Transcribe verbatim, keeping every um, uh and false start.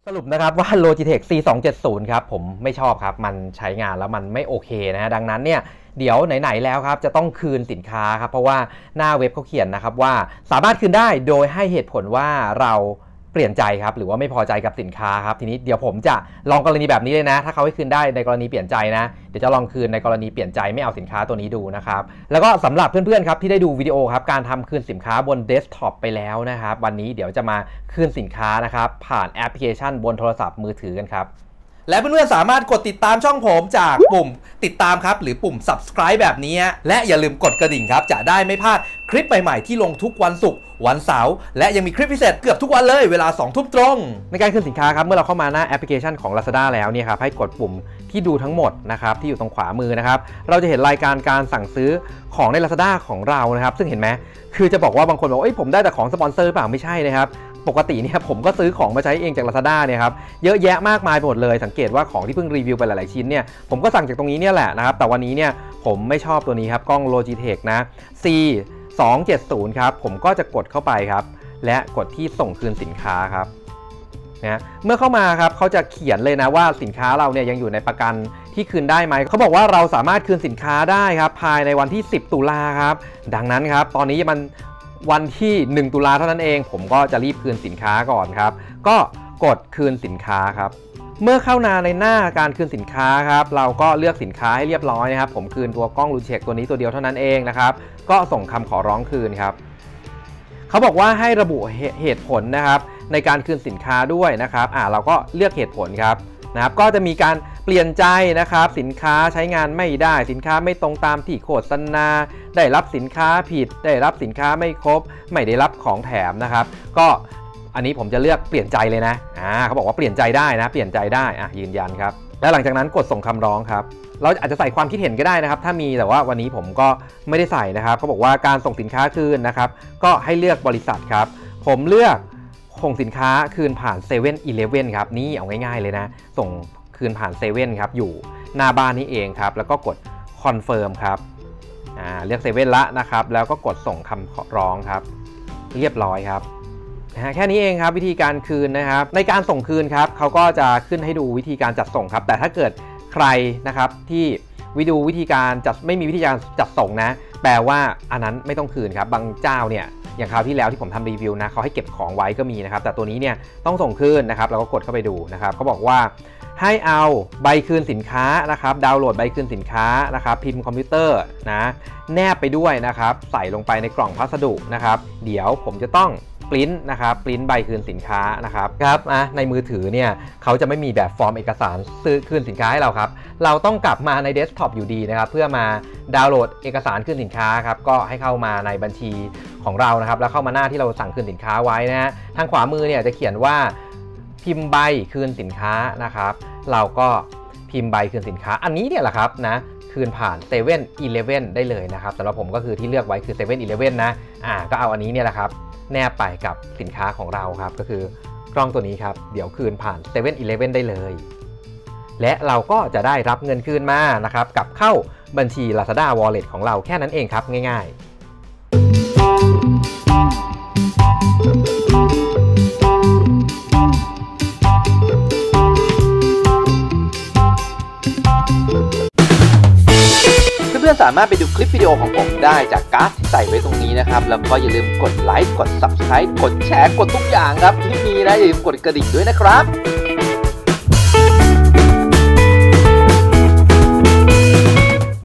สรุปนะครับว่า Logitech ซี สองเจ็ดศูนย์ ครับผมไม่ชอบครับมันใช้งานแล้วมันไม่โอเคนะดังนั้นเนี่ยเดี๋ยวไหนๆแล้วครับจะต้องคืนสินค้าครับเพราะว่าหน้าเว็บเขาเขียนนะครับว่าสามารถคืนได้โดยให้เหตุผลว่าเราเปลี่ยนใจครับหรือว่าไม่พอใจกับสินค้าครับทีนี้เดี๋ยวผมจะลองกรณีแบบนี้เลยนะถ้าเขาให้คืนได้ในกรณีเปลี่ยนใจนะเดี๋ยวจะลองคืนในกรณีเปลี่ยนใจไม่เอาสินค้าตัวนี้ดูนะครับแล้วก็สำหรับเพื่อนๆครับที่ได้ดูวิดีโอครับการทำคืนสินค้าบนเดสก์ท็อปไปแล้วนะครับวันนี้เดี๋ยวจะมาคืนสินค้านะครับผ่านแอปพลิเคชันบนโทรศัพท์มือถือกันครับและเพื่อนๆสามารถกดติดตามช่องผมจากปุ่มติดตามครับหรือปุ่ม Subscribe แบบนี้และอย่าลืมกดกระดิ่งครับจะได้ไม่พลาดคลิปใหม่ๆที่ลงทุกวันศุกร์วันเสาร์และยังมีคลิปพิเศษเกือบทุกวันเลยเวลาสองทุ่มตรงในการคืนสินค้าครับเมื่อเราเข้ามาหน้าแอปพลิเคชันของ Lazada แล้วเนี่ยครับให้กดปุ่มที่ดูทั้งหมดนะครับที่อยู่ตรงขวามือนะครับเราจะเห็นรายการการสั่งซื้อของใน Lazada ของเรานะครับซึ่งเห็นไหมคือจะบอกว่าบางคนบอกเอ้ยผมได้แต่ของสปอนเซอร์เปล่าไม่ใช่นะครับปกติเนี่ยผมก็ซื้อของมาใช้เองจาก Lazada เนี่ยครับเยอะแยะมากมายหมดเลยสังเกตว่าของที่เพิ่งรีวิวไปหลายๆชิ้นเนี่ยผมก็สั่งจากตรงนี้เนี่ยแหละนะครับแต่วันนี้เนี่ยผมไม่ชอบตัวนี้ครับกล้อง Logitech นะ ซี สองเจ็ดศูนย์ ครับผมก็จะกดเข้าไปครับและกดที่ส่งคืนสินค้าครับนะเมื่อเข้ามาครับเขาจะเขียนเลยนะว่าสินค้าเราเนี่ยยังอยู่ในประกันที่คืนได้ไหมเขาบอกว่าเราสามารถคืนสินค้าได้ครับภายในวันที่สิบตุลาครับดังนั้นครับตอนนี้มันวันที่หนึ่งตุลาเท่านั้นเองผมก็จะรีบคืนสินค้าก่อนครับก็กดคืนสินค้าครับเมื่อเข้ามาในหน้าการคืนสินค้าครับเราก็เลือกสินค้าให้เรียบร้อยนะครับผมคืนตัวกล้อง Logitech ตัวนี้ตัวเดียวเท่านั้นเองนะครับก็ส่งคำขอร้องคืนครับเขาบอกว่าให้ระบุเหตุผลนะครับในการคืนสินค้าด้วยนะครับอ่าเราก็เลือกเหตุผลครับนะครับก็จะมีการเปลี่ยนใจนะครับสินค้าใช้งานไม่ได้สินค้าไม่ตรงตามที่โฆษณาได้รับสินค้าผิดได้รับสินค้าไม่ครบไม่ได้รับของแถมนะครับก็อันนี้ผมจะเลือกเปลี่ยนใจเลยนะอ่าเขาบอกว่าเปลี่ยนใจได้นะเปลี่ยนใจได้อ่ะยืนยันครับแล้วหลังจากนั้นกดส่งคำร้องครับเราอาจจะใส่ความคิดเห็นก็ได้นะครับถ้ามีแต่ว่าวันนี้ผมก็ไม่ได้ใส่นะครับเขาบอกว่าการส่งสินค้าคืนนะครับก็ให้เลือกบริษัทครับผมเลือกส่งสินค้าคืนผ่านเซเว่นอีเลฟเว่นครับนี่เอาง่ายๆเลยนะส่งคืนผ่านเซเว่นครับอยู่หน้าบ้านนี้เองครับแล้วก็กดคอนเฟิร์มครับอ่าเลือกเซเว่นละนะครับแล้วก็กดส่งคำร้องครับเรียบร้อยครับแค่นี้เองครับวิธีการคืนนะครับในการส่งคืนครับเขาก็จะขึ้นให้ดูวิธีการจัดส่งครับแต่ถ้าเกิดใครนะครับที่วิดีโอวิธีการจัดไม่มีวิธีการจัดส่งนะแปลว่าอันนั้นไม่ต้องคืนครับบางเจ้าเนี่ยอย่างคราวที่แล้วที่ผมทำรีวิวนะเขาให้เก็บของไว้ก็มีนะครับแต่ตัวนี้เนี่ยต้องส่งคืนนะครับเราก็กดเข้าไปดูนะครับเขาบอกว่าให้เอาใบคืนสินค้านะครับดาวน์โหลดใบคืนสินค้านะครับพิมพ์คอมพิวเตอร์นะแนบไปด้วยนะครับใส่ลงไปในกล่องพัสดุนะครับเดี๋ยวผมจะต้องปริ้นนะครับปริ้นใบคืนสินค้านะครับครับอ่ะในมือถือเนี่ยเขาจะไม่มีแบบฟอร์มเอกสารซื้อคืนสินค้าให้เราครับเราต้องกลับมาในเดสก์ท็อปอยู่ดีนะครับเพื่อมาดาวน์โหลดเอกสารคืนสินค้าครับก็ให้เข้ามาในบัญชีของเรานะครับแล้วเข้ามาหน้าที่เราสั่งคืนสินค้าไว้นะฮะทางขวามือเนี่ยจะเขียนว่าพิมพ์ใบคืนสินค้านะครับเราก็พิมพ์ใบคืนสินค้าอันนี้เนี่ยแหละครับนะคืนผ่านเซเว่นอีเลฟเว่นได้เลยนะครับสำหรับผมก็คือที่เลือกไว้คือเซเว่นอีเลฟเว่นนะอ่าก็เอาอันนี้เนี่ยแหละครับแนบไปกับสินค้าของเราครับก็คือกล้องตัวนี้ครับเดี๋ยวคืนผ่านเซเว่นอีเลฟเว่นได้เลยและเราก็จะได้รับเงินคืนมานะครับกลับเข้าบัญชี Lazada Wallet ของเราแค่นั้นเองครับง่ายๆเพื่อนๆสามารถไปดูคลิปวิดีโอของผมได้จากการ์ดที่ใส่ไว้ตรงนี้นะครับแล้วก็อย่าลืมกดไลค์กด Subscribe กดแชร์กดทุกอย่างครับที่มีนะอย่าลืมกดกระดิ่งด้วยนะครับ